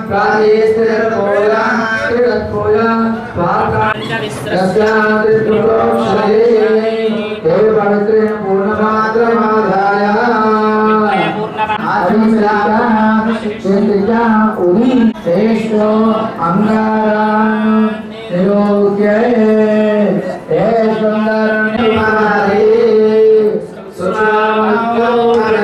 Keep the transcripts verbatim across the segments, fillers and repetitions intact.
प्रादेस्तिरपोया तिरपोया स्वाकान्यस्यादित्रोक्षये देव पवित्रेण पूर्णमात्रमाधाय आदिस्याः चिन्तिका उदि श्रेष्ठो अंगारान् निरोग्ये हे सुन्दरनिमारे सुनामो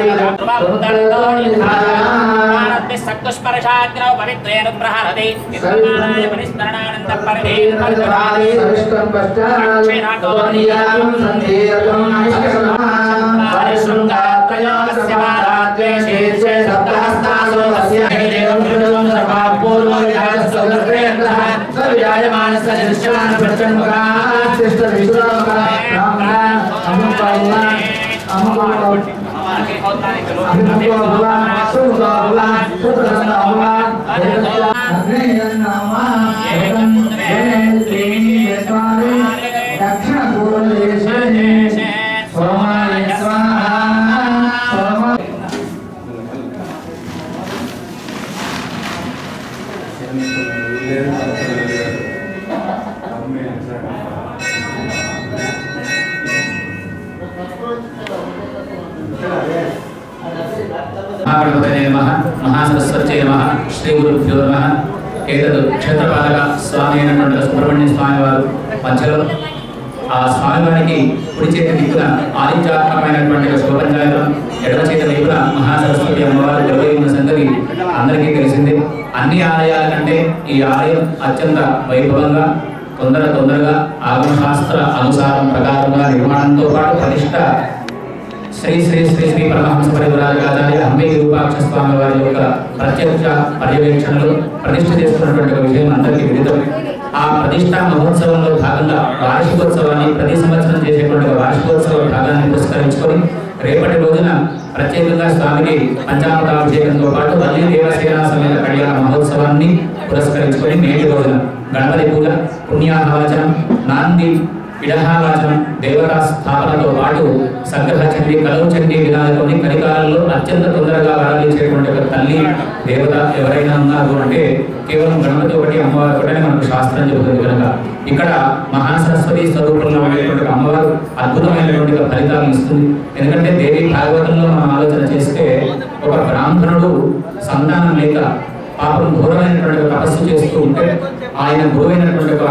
सत्स्पर्शाग्रौ पवित्रेण प्रहरते इन्द्रनारायण परिस्मरणानन्द परदेव परदारे सविष्टं पश्चात् दोनियां सन्धेयं नायकसमाः शृङ्गात्रयोगस्य वाराद्वे शीर्षे सप्तहस्तासो वस्य देवं कृतं सर्वापूर्वविराजसौदर्येन्द्रः सविराजमानस्य दृश्यमान प्रचण्डकाः तिष्ठ विश्वकः ब्राह्मण अमुपौला अमुपौला दक्षिण पूर्व सोमाय स्वाहा महागणपतये नमः महासरस्वत्यै नमः श्री गुरुभ्यो नमः ఏదదు క్షేత్రపాలక స్వామి అయినటువంటి సుబ్రహ్మణ్య స్వామి వారు మధ్యలో ఆ స్వామివారికి కుడి చేతి దిక్కున ఆదిత్యాత్మకమైనటువంటి శుభపంచాయతం ఎడమ చేతి వైపున మహాసరస్వతి అమ్మవారు కొలువై ఉన్న సంగతి అందరికీ తెలిసిందే. అన్ని ఆలయాల కంటే ఈ ఆలయం అత్యంత వైభవంగా తొందర తొందరగా ఆగమశాస్త్ర అనుసారం ప్రకారంగా నిర్మాణంతో పాటు ప్రతిష్ట శ్రీ శ్రీ శ్రీ శ్రీ పరమహంస పరివ్రాజకాచార్య హంపి విరూపాక్ష స్వామి వారి యొక్క ప్రత్యక్ష పర్యవేక్షణలో ప్రతిష్ఠ చేస్తున్నటువంటి విషయం అందరికీ విదితమే. ఆ ప్రతిష్టా మహోత్సవంలో భాగంగా వార్షికోత్సవాన్ని ప్రతి సంవత్సరం చేసేటువంటి వార్షికోత్సవ భాగాన్ని పురస్కరించుకొని రేపటి రోజున ప్రత్యేకంగా స్వామికి పంచామృతాభిషేకంతో పాటు వల్లి దేవసేన సమేత కళ్యాణ మహోత్సవాన్ని పురస్కరించుకొని నేటి రోజున గణపతి పూజ, పుణ్యాహవచనం, నాంది విడహావాచనం, దేవతా స్థాపనతో పాటు సంగ్రహ చండీ, కలవ చండీ విధాలతోని కలికాలంలో అత్యంత తొందరగా ఆరాధించేటువంటి ఒక తల్లి దేవత ఎవరైనా ఉన్నారు అంటే కేవలం గణపతి ఒకటి అమ్మవారు ఒకటే మనకు శాస్త్రం చెబుతుంది. కనుక ఇక్కడ మహాసరస్వతి స్వరూపంలో ఉండేటువంటి అమ్మవారు అద్భుతమైనటువంటి ఫలితాలను ఇస్తుంది. ఎందుకంటే దేవి భాగవతంలో మనం ఆలోచన చేస్తే ఒక బ్రాహ్మణుడు సంతానం లేక పాపం ఘోరమైనటువంటి తపస్సు చేస్తూ ఉంటే ఆయన గురువైనటువంటి ఒక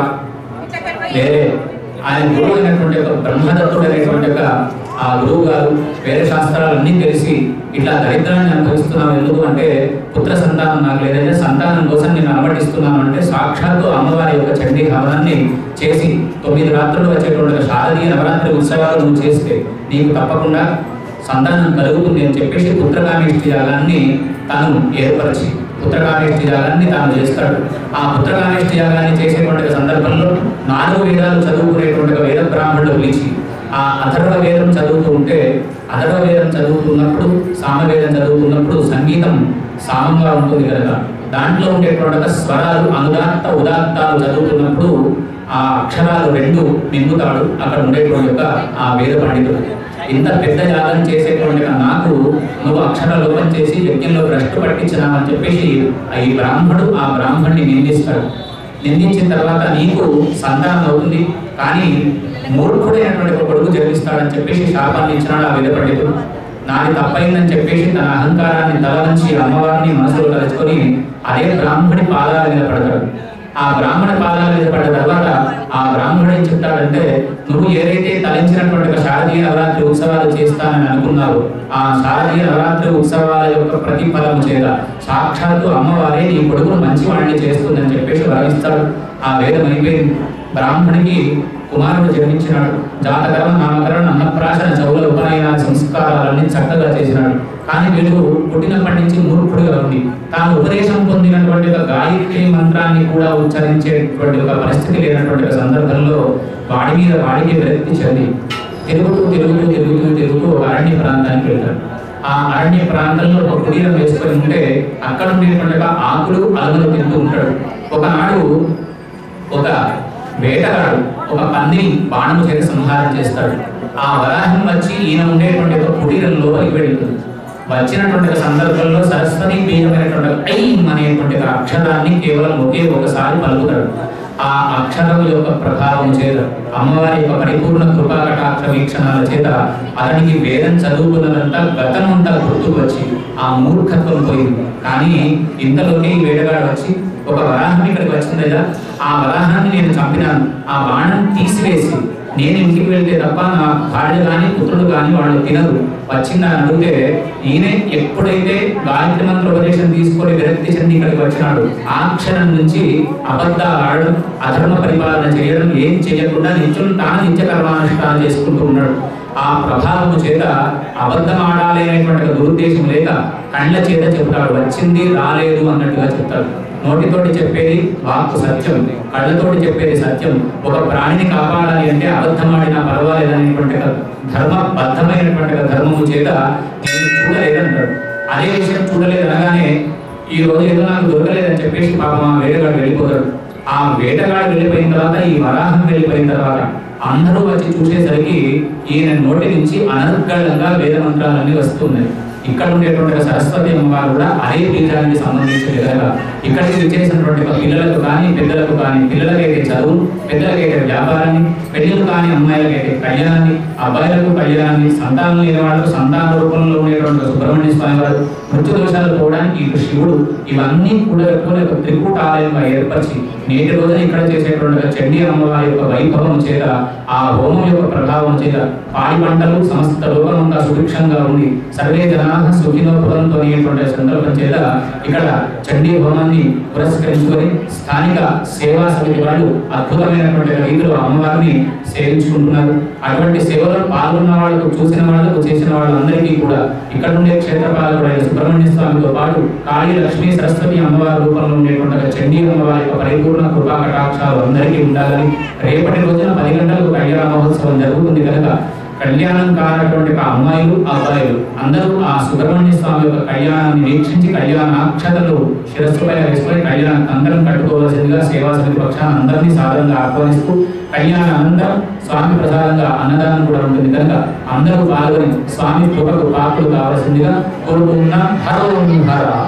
వేరే ఆయన గురువు అయినటువంటి ఒక బ్రహ్మదత్తుడు అనేటువంటి ఒక ఆ గురువు గారు వేరే శాస్త్రాలన్నీ తెలిసి ఇట్లా దరిద్రాన్ని అనుభవిస్తున్నాం ఎందుకు అంటే పుత్ర సంతానం నాకు లేదంటే సంతానం కోసం నేను అనుమతిస్తున్నాను అంటే సాక్షాత్తు అమ్మవారి యొక్క చండీ హవనాన్ని చేసి తొమ్మిది రాత్రులు వచ్చేటువంటి శారదీయ నవరాత్రి ఉత్సవాలు నువ్వు చేస్తే నీకు తప్పకుండా సంతానం కలుగుతుంది అని చెప్పేసి పుత్రకామేష్టి యాగాన్ని తాను ఏర్పరిచి పుత్రకామేష్టి యాగాన్ని తాను చేస్తాడు. ఆ పుత్రకామేష్టి యాగాన్ని చేసేటువంటి సందర్భంలో నాలుగు వేదాలు చదువుకునేటువంటి వేద బ్రాహ్మణులు పిలిచి ఆ అథర్వ వేదం చదువుతూ ఉంటే అథర్వ వేదం చదువుతున్నప్పుడు సామవేదం చదువుతున్నప్పుడు సంగీతం సామంగా ఉంటుంది కనుక దాంట్లో ఉండేటువంటి స్వరాలు అనుదాత్త ఉదాత్తాలు చదువుతున్నప్పుడు ఆ అక్షరాలు రెండు మింగుతాడు అక్కడ ఉండేటువంటి యొక్క ఆ వేద పండితుడు. ఇంత పెద్ద యాగం చేసేటువంటి నాకు నువ్వు అక్షర లోపం చేసి యజ్ఞంలో భ్రష్టు పట్టించినావని చెప్పేసి ఈ బ్రాహ్మణుడు ఆ బ్రాహ్మణ్ణి నిందిస్తాడు. నిందించిన తర్వాత నీకు సంతానం అవుతుంది కానీ మూర్ఖుడైనటువంటి ఒక కొడుకు జన్మిస్తాడని చెప్పేసి శాపాన్ని ఇచ్చినాడు ఆ వేద పండితుడు. నాది తప్పైందని చెప్పేసి తన అహంకారాన్ని తల నుంచి అమ్మవారిని మనసులో తలుచుకొని అదే బ్రాహ్మణి పాదాల మీద పడతాడు. ఆ బ్రాహ్మణ పాదాల మీద పడ్డ తర్వాత ఆ బ్రాహ్మణుడు ఏం చెప్తాడంటే నువ్వు ఏదైతే తలంచినటువంటి శారదీయ నవరాత్రి ఉత్సవాలు చేస్తానని అనుకున్నావు ఆ శారదీయ నవరాత్రి ఉత్సవాల యొక్క ప్రతిఫలము చేత సాక్షాత్తు అమ్మవారే నీ కొడుకును మంచివాడిని చేస్తుందని చెప్పేసి వరమిస్తాడు. ఆ వేదం అయిపోయింది. బ్రాహ్మణికి కుమారుడు జన్మించినాడు. జాతకరణ, నామకరణ, అన్నప్రాశన, చౌల ఉపనయన సంస్కారాలన్నీ చక్కగా చేసినాడు. కానీ వీడు పుట్టినప్పటి నుంచి మూర్ఖుడుగా ఉంది. తాను ఉపదేశం పొందినటువంటి ఒక గాయత్రి మంత్రాన్ని కూడా ఉచ్చరించేటువంటి ఒక పరిస్థితి లేనటువంటి సందర్భంలో వాడి మీద వాడికి విరక్తి చెంది తిరుగుతూ తిరుగుతూ తిరుగుతూ తిరుగుతూ ఒక అరణ్య ప్రాంతానికి వెళ్తాడు. ఆ అరణ్య ప్రాంతంలో ఒక కుటీరం వేసుకొని ఉంటే అక్కడ ఉండేటువంటి ఆకులు అలములు తింటూ ఉంటాడు. ఒకనాడు ఒక వేటగాడు ఒక పందిని బాణము చేత సంహారం చేస్తాడు. ఆ వరాహం వచ్చి ఈయన ఉండేటువంటి ఒక కుటీరం లోపలికి వెళ్తుంది. వచ్చినటువంటి సందర్భంలో సరస్వతి బీజమైనటువంటి ఐం అనేటువంటి అక్షరాన్ని కేవలం ఒకే ఒకసారి పలుకుతాడు. ఆ అక్షరం యొక్క ప్రభావం చేత అమ్మవారి యొక్క పరిపూర్ణ కృపా కటాక్ష వీక్షణాల చేత అతనికి వేదం చదువుకున్నదంతా గతం అంతా గుర్తుకు వచ్చి ఆ మూర్ఖత్వం పోయింది. కానీ ఇంతలోనే వేటగాడు వచ్చి ఒక వరాహం ఇక్కడికి వచ్చింది కదా, ఆ వరాహాన్ని నేను చంపినాను, ఆ బాణం తీసివేసి నేను ఇంటికి వెళ్తే తప్ప నా భార్య కానీ పుత్రుడు కానీ వాళ్ళు తినరు, వచ్చిందని అడిగితే ఈయనే ఎప్పుడైతే గాయత్రి మంత్ర ఉపదేశం తీసుకొని విరక్తి చెంది ఇక్కడికి వచ్చినాడు ఆ క్షణం నుంచి అబద్ధాలు ఆడడం, అధర్మ పరిపాలన చేయడం ఏం చేయకుండా నిత్యం తాను నిత్య కర్మానుష్ఠానం చేసుకుంటూ ఉన్నాడు. ఆ ప్రభావం చేత అబద్ధం ఆడాలి అనేటువంటి దురుద్దేశం లేక కళ్ళ చేత చెప్తాడు, వచ్చింది రాలేదు అన్నట్టుగా చెప్తాడు. నోటితోటి చెప్పేది వాక్కు సత్యం, కళ్ళతోటి చెప్పేది సత్యం. ఒక ప్రాణిని కాపాడాలి అంటే అబద్ధం ఆడినా పర్వాలేదనేటువంటి ధర్మబద్ధమైనటువంటి ధర్మము చేత నేను చూడలేదంటాడు. అదే విషయం చూడలేదనగానే ఈ రోజు ఏదో నాకు దొరకలేదని చెప్పేసి పాపం ఆ వేటగాడు వెళ్ళిపోతాడు. ఆ వేటగాడు వెళ్ళిపోయిన తర్వాత ఈ వరాహం వెళ్ళిపోయిన తర్వాత అందరూ వచ్చి చూసేసరికి ఈయన నోటి నుంచి అనర్గళంగా వేద మంత్రాలన్నీ వస్తున్నాయి. ఇక్కడ ఉండేటువంటి సరస్వతి అమ్మవారు కూడా అదే పీఠానికి సంబంధించిన విధంగా ఇక్కడికి విచ్చేసినటువంటి పిల్లలకు కానీ పెద్దలకు కానీ, పిల్లలకైతే చదువు, పెద్దలకైతే వ్యాపారాన్ని, పెళ్లిలు కాని అమ్మాయిలకైతే కళ్యాణాన్ని, అబ్బాయిలకు కళ్యాణాన్ని, సంతానం లేని వాళ్ళకు సంతాన రూపంలో ఉండేటువంటి సుబ్రహ్మణ్య స్వామి వారు, మృత్యు దోషాలు పోవడానికి ఇటు శివుడు, ఇవన్నీ కూడా ఎక్కువ త్రికూట ఆలయంగా ఏర్పరిచి నేటి రోజున ఇక్కడ చేసేటువంటి చండీ అమ్మవారి యొక్క వైభవం చేత, ఆ హోమం యొక్క ప్రభావం చేత పాడి పంటలు సమస్త లోకమంతా సుభిక్షంగా ఉండి సర్వే జనా సుఖినోపురంతో అనేటువంటి సందర్భం చేత ఇక్కడ చండీ హోమాన్ని పురస్కరించుకొని స్థానిక సేవా సమితి వాళ్ళు అద్భుతమైనటువంటి రీతిలో అమ్మవారిని సేవించుకుంటున్నారు. అటువంటి సేవలో పాల్గొన్న వాళ్ళకు, చూసిన వాళ్ళకు, చేసిన వాళ్ళందరికీ కూడా ఇక్కడ ఉండే క్షేత్రపాలకుడైన సుబ్రహ్మణ్య స్వామితో పాటు కాళీ, లక్ష్మీ, సరస్వతి అమ్మవారి రూపంలో ఉండేటువంటి చండీ అమ్మవారి యొక్క పరిపూర్ణ కృపా కటాక్షాలు అందరికీ ఉండాలని, రేపటి రోజున పది గంటలకు కళ్యాణ మహోత్సవం జరుగుతుంది కనుక కళ్యాణం కానటువంటి అమ్మాయిలు, అబ్బాయిలు అందరూ ఆ సుబ్రహ్మణ్య స్వామి యొక్క కళ్యాణాన్ని వీక్షించి కళ్యాణ అక్షతలు శిరస్సుపై వేసుకొని కళ్యాణం అందరం కట్టుకోవాల్సిందిగా సేవా సమితి పక్షాన అందరినీ సాధారణంగా ఆహ్వానిస్తూ, కళ్యాణ అనంతరం స్వామి ప్రసాదంగా అన్నదానం కూడా ఉంటుంది కనుక అందరూ పాల్గొని స్వామి కృపకు పాత్రలు కావాల్సిందిగా కోరుకున్న హర